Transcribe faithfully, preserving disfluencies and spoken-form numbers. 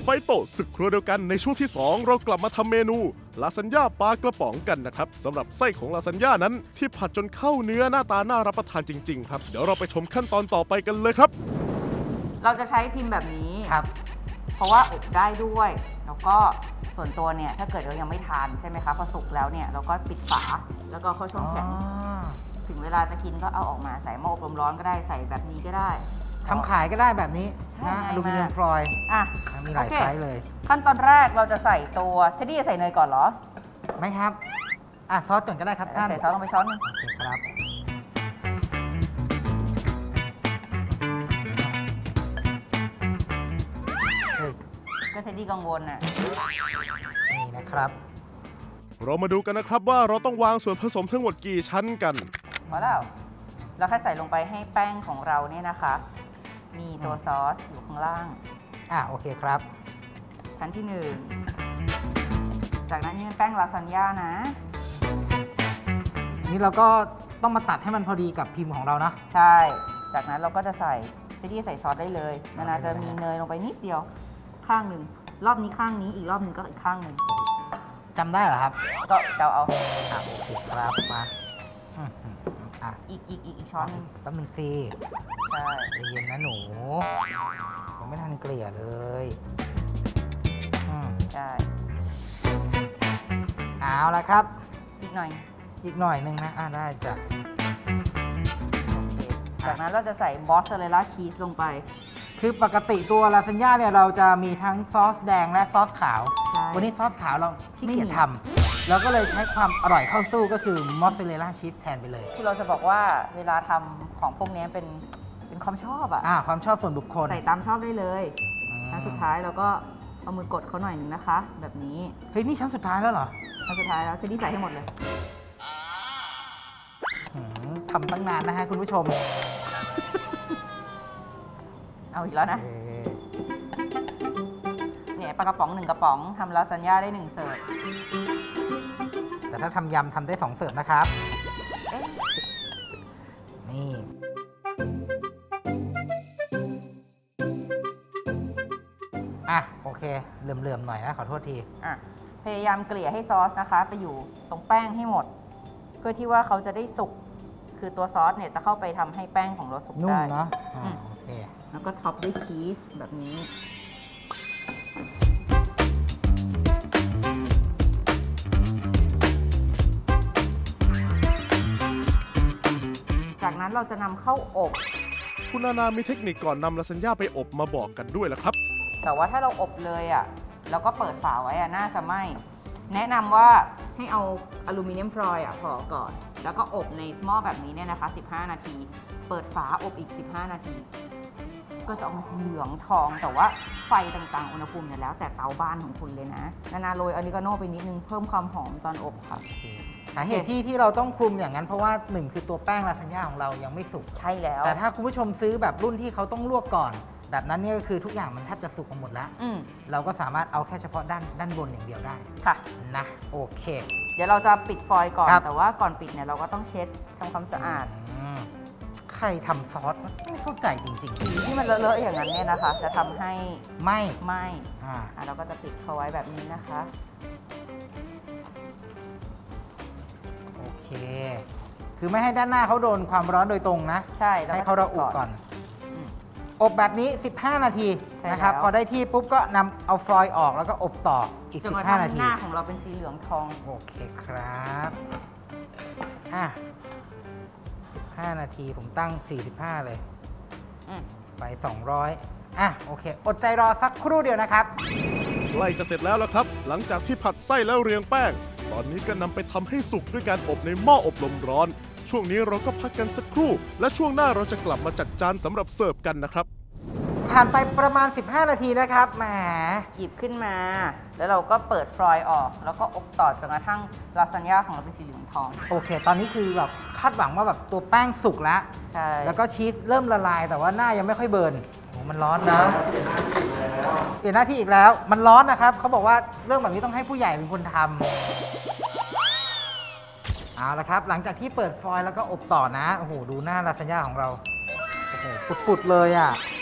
โตศึกครัวเดียวกันในช่วงที่สองเรากลับมาทำเมนูลาซานญ่าปลากระป๋องกันนะครับสำหรับไส้ของลาซานญ่านั้นที่ผัดจนเข้าเนื้อหน้าตาน่ารับประทานจริงๆครับเดี๋ยวเราไปชมขั้นตอนต่อไปกันเลยครับเราจะใช้พิมพ์แบบนี้ครับเพราะว่าอบได้ด้วยแล้วก็ส่วนตัวเนี่ยถ้าเกิดเรายังไม่ทานใช่ไหมคะพอสุกแล้วเนี่ยเราก็ปิดฝาแล้วก็เข้าช่องแข็งถึงเวลาจะกินก็เอาออกมาใส่หม้ออบลมร้อนก็ได้ใส่แบบนี้ก็ได้ทำขายก็ได้แบบนี้นะอลูมิเนียมฟอยล์อ่ะมีหลายไซส์เลยขั้นตอนแรกเราจะใส่ตัวเทดดี้จะใส่เนยก่อนเหรอไม่ครับอ่ะซอสก่อนก็ได้ครับท่านใส่ซอสลงไปช้อนนึงโอเคครับก็เทดดี้กังวลน่ะนี่นะครับเรามาดูกันนะครับว่าเราต้องวางส่วนผสมทั้งหมดกี่ชั้นกันพอแล้วเราแค่ใส่ลงไปให้แป้งของเราเนี่ยนะคะมีตัวซอสอยู่ข้างล่างอ่ะโอเคครับชั้นที่หนึ่งจากนั้นนี่เป็นแป้งลาซานญ่านะนี่เราก็ต้องมาตัดให้มันพอดีกับพิมพ์ของเรานะใช่จากนั้นเราก็จะใส่เทดดี้ใส่ซอสได้เลยนานาจะมีเนยลงไปนิดเดียวข้างหนึ่งรอบนี้ข้างนี้อีกรอบหนึ่งก็อีกข้างหนึ่งจำได้เหรอครับก็เดาเอาอ่ะโอเคครับมาอ่ะอีกอีกอีกอีกช้อนนึงแป๊บนึงสิใช่ใจเย็นนะหนูยังไม่ทันเกลี่ยเลยใช่เอาละครับอีกหน่อยอีกหน่อยนึงนะอ่ะได้จ้ะโอเคจากนั้นเราจะใส่มอสซาเรลล่าชีสลงไปคือปกติตัวลาซานญ่าเนี่ยเราจะมีทั้งซอสแดงและซอสขาววันนี้ซอสขาวเราขี้เกียจทำเราก็เลยใช้ความอร่อยเข้าสู้ก็คือมอสซาเรลล่าชีสแทนไปเลยคือเราจะบอกว่าเวลาทำของพวกนี้เป็นเป็นความชอบอ่ะอ่าความชอบส่วนบุคคลใส่ตามชอบได้เลยชั้นสุดท้ายเราก็เอามือกดเขาหน่อยนึงนะคะแบบนี้เฮ้ยนี่ชั้นสุดท้ายแล้วเหรอชั้นสุดท้ายแล้วจะดีใส่ให้หมดเลยทำตั้งนานนะฮะคุณผู้ชมเอาอีกแล้วนะเนี่ยปลากระป๋องหนึ่งกระป๋องทำลาซานญ่าได้หนึ่งเสิร์ฟแต่ถ้าทำยำทำได้สองเสิร์ฟนะครับนี่อ่ะโอเคเหลื่อมๆหน่อยนะขอโทษทีอ่ะพยายามเกลี่ยให้ซอสนะคะไปอยู่ตรงแป้งให้หมดเพื่อที่ว่าเขาจะได้สุกคือตัวซอสเนี่ยจะเข้าไปทำให้แป้งของเราสุกได้นุ่มเนาะโอเคแล้วก็ท็อปด้วยชีสแบบนี้จากนั้นเราจะนำเข้าอบคุณนานามีเทคนิคก่อนนำลาซานญ่าไปอบมาบอกกันด้วยละครับแต่ว่าถ้าเราอบเลยอ่ะแล้วก็เปิดฝาไว้อ่ะน่าจะไม่แนะนำว่าให้เอาอลูมิเนียมฟอยล์อ่ะพอก่อนแล้วก็อบในหม้อแบบนี้เนี่ยนะคะสิบห้านาทีเปิดฝาอบอีกสิบห้านาทีก็จะออกมาสีเหลืองทองแต่ว่าไฟต่างๆอุณหภูมิเนี่ยแล้วแต่เตาบ้านของคุณเลยนะนานาโรยออริกาโน่ไปนิดนึงเพิ่มความหอมตอนอบค่ะสาเหตุที่ที่เราต้องคลุมอย่างนั้นเพราะว่าหนึ่งคือตัวแป้งลาซานญ่าของเรายังไม่สุกใช่แล้วแต่ถ้าคุณผู้ชมซื้อแบบรุ่นที่เขาต้องลวกก่อนแบบนั้นเนี่ยก็คือทุกอย่างมันแทบจะสุกหมดแล้วเราก็สามารถเอาแค่เฉพาะด้านด้านบนอย่างเดียวได้ค่ะนะโอเคเดี๋ยวเราจะปิดฟอยล์ก่อนแต่ว่าก่อนปิดเนี่ยเราก็ต้องเช็ดทำความสะอาดใครทำซอสไม่เข้าใจจริงๆสีที่มันเลอะๆอย่างนั้นเนี่ยนะคะจะทำให้ไม่ไม่อ่าเราก็จะปิดเขาไว้แบบนี้นะคะโอเคคือไม่ให้ด้านหน้าเขาโดนความร้อนโดยตรงนะใช่ให้เขาระอุก่อนอบแบบนี้สิบห้านาทีนะครับพอได้ที่ปุ๊บก็นำเอาฟอยล์ออกแล้วก็อบต่ออีกสิบห้านาทีหน้าของเราเป็นสีเหลืองทองโอเคครับอ่ะสิบห้านาทีผมตั้งสี่สิบห้าเลยไฟสองร้อยอ่ะโอเคอดใจรอสักครู่เดียวนะครับใกล้จะเสร็จแล้วละครับหลังจากที่ผัดไส้แล้วเรียงแป้งตอนนี้ก็นำไปทำให้สุกด้วยการอบในหม้ออบลมร้อนช่วงนี้เราก็พักกันสักครู่และช่วงหน้าเราจะกลับมาจัดจานสำหรับเสิร์ฟกันนะครับผ่านไปประมาณสิบห้านาทีนะครับแหมหยิบขึ้นมาแล้วเราก็เปิดฟอยล์ออกแล้วก็อบต่อจนกระทั่งลาซานญ่าของเราเป็นสีเหลืองทองโอเคตอนนี้คือแบบคาดหวังว่าแบบตัวแป้งสุกแล้วใช่แล้วก็ชีสเริ่มละลายแต่ว่าหน้ายังไม่ค่อยเบิร์นโอ้มันร้อนนะเปลี่ยนหน้าที่อีกแล้วมันร้อนนะครับเขาบอกว่าเรื่องแบบนี้ต้องให้ผู้ใหญ่เป็นคนทำเอาละครับหลังจากที่เปิดฟอยล์แล้วก็อบต่อนะโอ้โหดูหน้าลาซานญ่าของเราโอ้โหปุดๆเลยอ่ะ